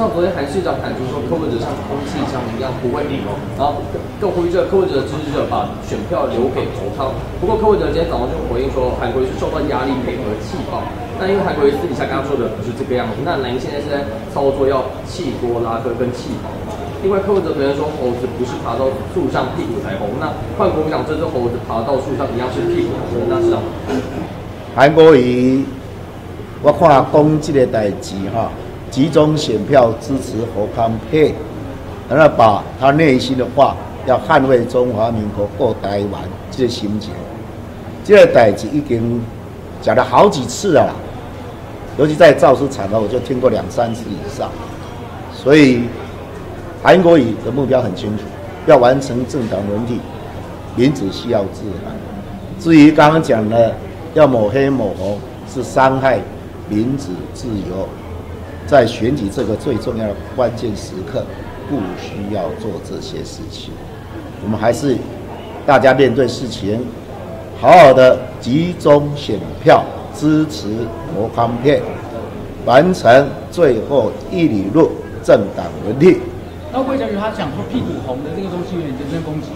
像昨天韩市长喊出说柯文哲像空气枪一样不会赢哦，然后更呼吁这个柯文哲的支持者把选票留给侯康。不过柯文哲今天早上就回应说，韩国瑜是受到压力配合气爆。那因为韩国瑜私底下刚刚说的不是这个样子，那您现在是在操作要气锅拉科跟气爆。另外柯文哲昨天说猴子不是爬到树上屁股才红，那换国民党这只猴子爬到树上一样是屁股红，那是韩国瑜，我看讲这个代志哈。集中选票支持侯康配，然后把他内心的话要捍卫中华民国过台湾这个心情，这个代志已经讲了好几次了啦，尤其在造势场合，我就听过2、3次以上。所以韩国瑜的目标很清楚，要完成政党轮替，民主需要自然。至于刚刚讲的要抹黑抹红，是伤害民主自由。在选举这个最重要的关键时刻，不需要做这些事情。我们还是大家面对事情，好好的集中选票支持侯康配，完成最后一里路政党轮替。 那魏家瑜他讲说屁股红的这个东西有点人身攻击。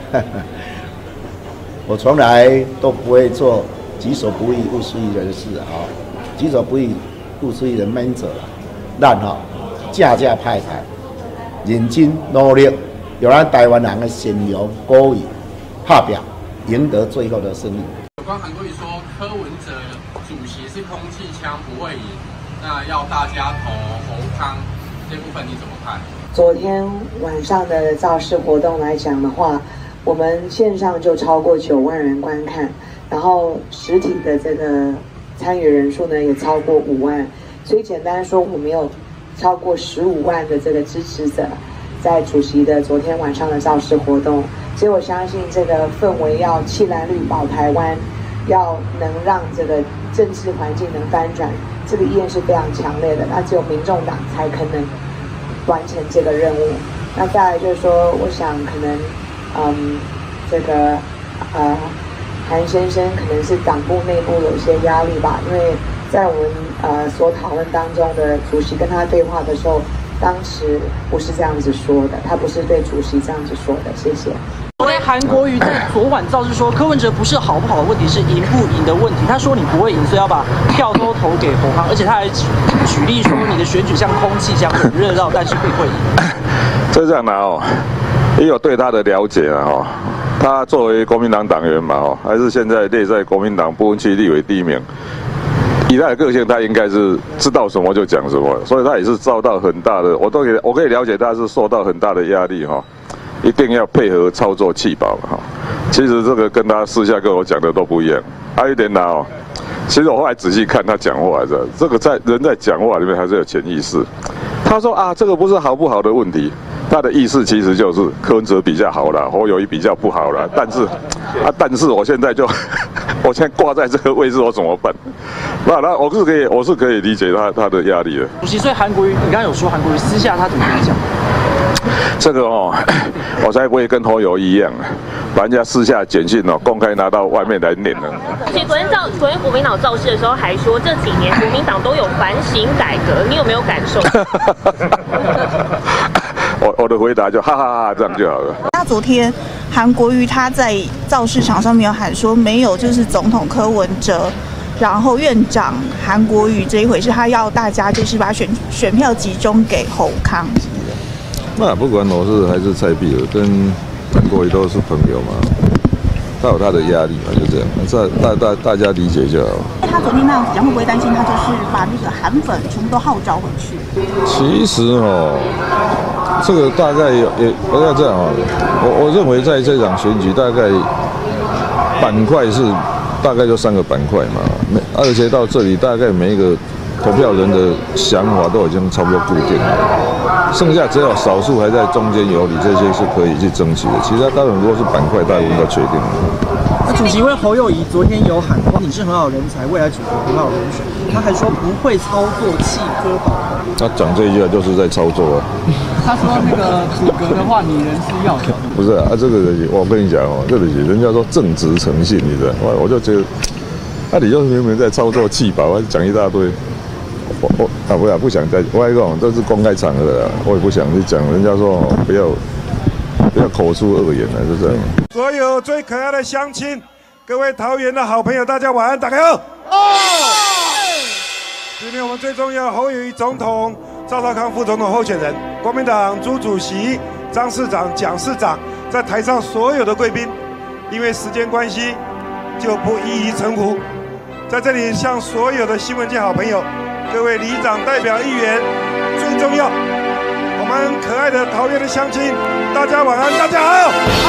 我从来都不会做己所不欲，勿施于人的事啊！己所不欲，勿施于人免者了。咱哈正派台，认真努力，有咱台湾人的善良、鼓励、拍拼，赢得最后的胜利。 有关韩国瑜说柯文哲主席是空气枪不会赢，那要大家投侯康，这部分你怎么看？ 昨天晚上的造势活动来讲的话，我们线上就超过9万人观看，然后实体的这个参与人数呢也超过5万。所以简单说，我们有超过15万的这个支持者在主席的昨天晚上的造势活动，所以我相信这个氛围要弃蓝绿保台湾，要能让这个政治环境能翻转，这个意愿是非常强烈的。那只有民众党才可能完成这个任务。那再来就是说，我想可能，这个韩先生可能是党部内部有一些压力吧，因为在我们所讨论当中的主席跟他对话的时候，当时不是这样子说的，他不是对主席这样子说的。谢谢。 昨天韩国瑜在昨晚造势说，柯文哲不是好不好的问题，是赢不赢的问题。他说你不会赢，所以要把票都投给侯康，而且他还举例说你的选举像空气枪很热闹，但是不会赢。 这样拿哦，也有对他的了解啊哈。他作为国民党党员嘛哈，还是现在列在国民党不分区立委第1名。以他的个性，他应该是知道什么就讲什么，所以他也是遭到很大的，我可以了解他是受到很大的压力哈，一定要配合操作气保哈。其实这个跟他私下跟我讲的都不一样，还有一点呢哦，其实我后来仔细看他讲话，这个人在讲话里面还是有潜意识。他说啊，这个不是好不好的问题，他的意思其实就是柯文哲比较好啦，侯友宜比较不好啦，但是我现在就。我现在挂在这个位置，我怎么办？那我是可以理解他的压力的。 主席，所以韩国瑜，你刚刚有说韩国瑜私下他怎么跟你讲？ 这个哦，我才不会跟侯友宜一样，把人家私下简讯哦公开拿到外面来念了。 其实昨天国民党造势的时候还说，这几年国民党都有反省改革，你有没有感受？ 我的回答就哈哈哈这样就好了。 那昨天韩国瑜他在造势场上面有喊说，没有就是总统柯文哲，然后院长韩国瑜这一回事，他要大家就是把选票集中给侯康。 那不管我是还是蔡壁如，跟韩国瑜都是朋友嘛，他有他的压力嘛，就这样，大家理解就好。 他昨天那样子讲，会不会担心他就是把那个韩粉全部都号召回去？ 其实哦，这个大概我要这样啊，我认为在这场选举大概板块是大概就3个板块嘛，而且到这里大概每一个投票人的想法都已经差不多固定了，剩下只有少数还在中间游离，这些是可以去争取的。其他当然如果是板块，大部分都确定了。 那主席因为侯友宜昨天有喊话，你是很好人才，未来组合很好人选，他还说不会操作弃科保侯。 他讲这一句就是在操作啊。 他说那个组阁的话，你人是要的。 不是啊，这个人我跟你讲哦，这个人家说正直诚信，你知道，我就觉得，你就明明在操作弃保，还讲一大堆。 我不想再，我讲这是公开场合的，我也不想去讲。人家说不要口出恶言了，就这样。 所有最可爱的乡亲，各位桃园的好朋友，大家晚安，大家好。今天我们最重要，侯友宜总统、赵少康副总统候选人，国民党朱主席、张市长、蒋市长，在台上所有的贵宾，因为时间关系，就不一一称呼。在这里向所有的新闻界好朋友、各位里长、代表、议员，最重要，我们可爱的桃园的乡亲，大家晚安，大家好。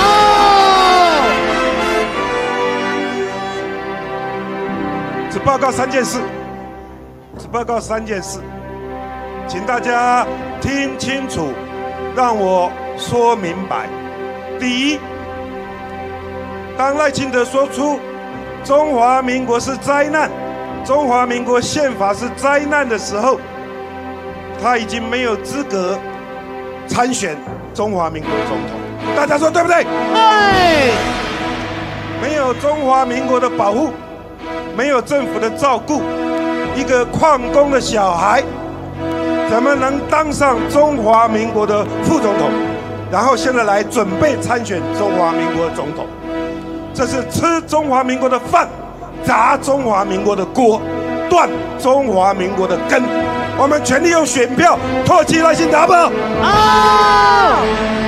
只报告3件事。只报告3件事，请大家听清楚，让我说明白。第一，当赖清德说出中华民国是灾难，中华民国宪法是灾难的时候，他已经没有资格参选中华民国总统。大家说对不对？对。没有中华民国的保护，没有政府的照顾，一个矿工的小孩，怎么能当上中华民国的副总统？然后现在来准备参选中华民国的总统，这是吃中华民国的饭，砸中华民国的锅，断中华民国的根。我们全力用选票唾弃赖清德，好不好？好。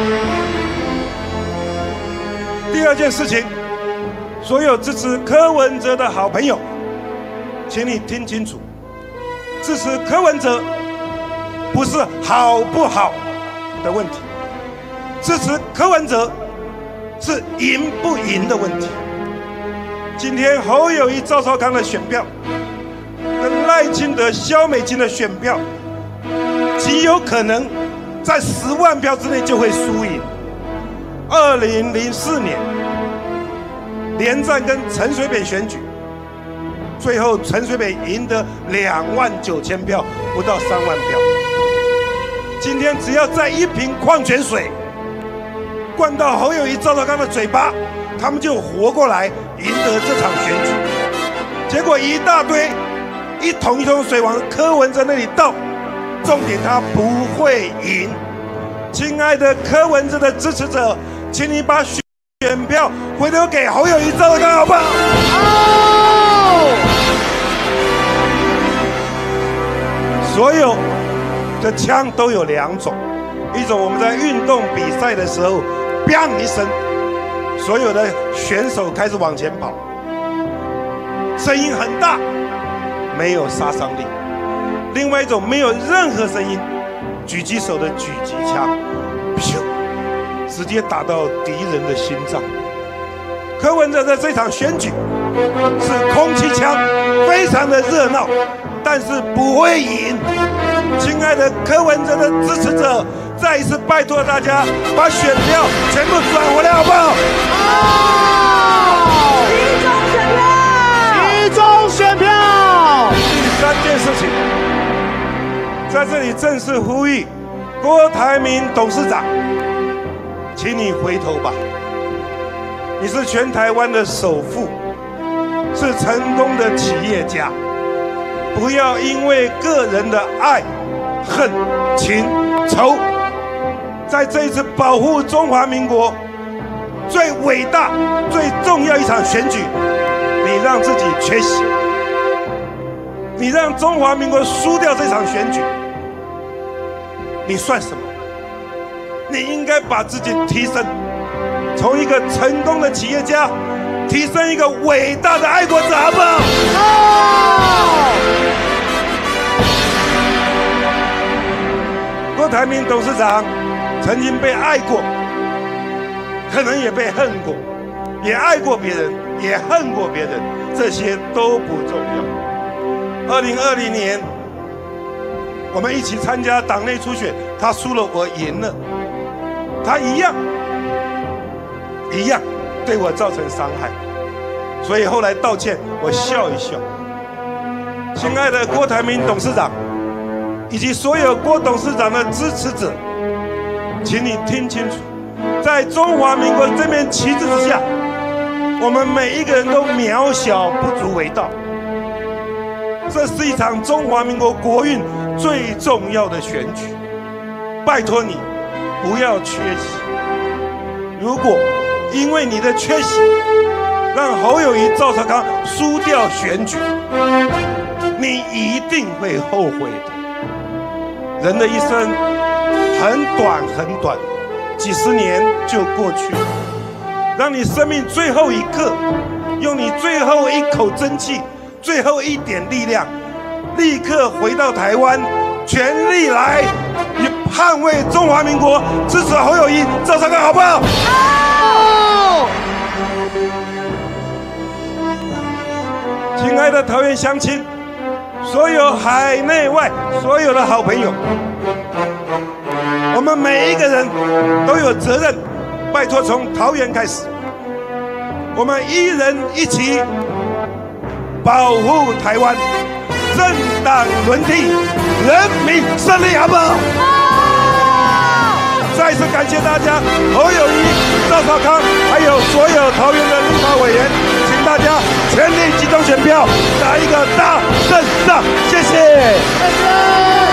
第2件事情，所有支持柯文哲的好朋友，请你听清楚，支持柯文哲不是好不好的问题，支持柯文哲是赢不赢的问题。今天侯友宜、赵少康的选票跟赖清德、萧美琴的选票，极有可能在10万票之内就会输赢。2004年连战跟陈水扁选举，最后陈水扁赢得29000票，不到3万票。今天只要再1瓶矿泉水灌到侯友宜、赵少康的嘴巴，他们就活过来赢得这场选举。结果一大堆一桶一桶水往柯文哲那里倒，重点他不会赢。亲爱的柯文哲的支持者，请你把选票回头给侯友宜、赵少康，好不好？好。所有的枪都有2种，一种我们在运动比赛的时候，砰一声，所有的选手开始往前跑，声音很大，没有杀伤力；另外一种没有任何声音，狙击手的狙击枪，咻，直接打到敌人的心脏。柯文哲在这场选举是空气枪，非常的热闹，但是不会赢。亲爱的柯文哲的支持者，再一次拜托大家把选票全部转回来，好不好？好！集中选票！第3件事情，在这里正式呼吁郭台铭董事长，请你回头吧。你是全台湾的首富，是成功的企业家，不要因为个人的爱、恨、情、仇，在这一次保护中华民国最伟大、最重要一场选举，你让自己缺席，你让中华民国输掉这场选举，你算什么？你应该把自己提升，从一个成功的企业家提升一个伟大的爱国者，好不好？好！郭台铭董事长曾经被爱过，可能也被恨过，也爱过别人，也恨过别人，这些都不重要。2020年，我们一起参加党内初选，他输了，我赢了，他一样对我造成伤害，所以后来道歉，我笑一笑。亲爱的郭台铭董事长，以及所有郭董事长的支持者，请你听清楚，在中华民国这面旗帜之下，我们每一个人都渺小不足为道。 这是一场中华民国国运最重要的选举，拜托你不要缺席。如果因为你的缺席，让侯友宜、赵少康输掉选举，你一定会后悔的。人的一生很短很短，几十年就过去了。让你生命最后一刻，用你最后一口真气、最后一点力量，立刻回到台湾，全力来捍卫中华民国，支持侯友宜、赵少康，好不好？好！亲爱的桃园乡亲，所有海内外所有的好朋友，我们每一个人都有责任，拜托从桃园开始，我们一人一起保护台湾，政党轮替，人民胜利，好不好？再次感谢大家，侯友宜、赵少康，还有所有桃园的立法委员，请大家全力集中选票，打一个大胜仗，谢谢。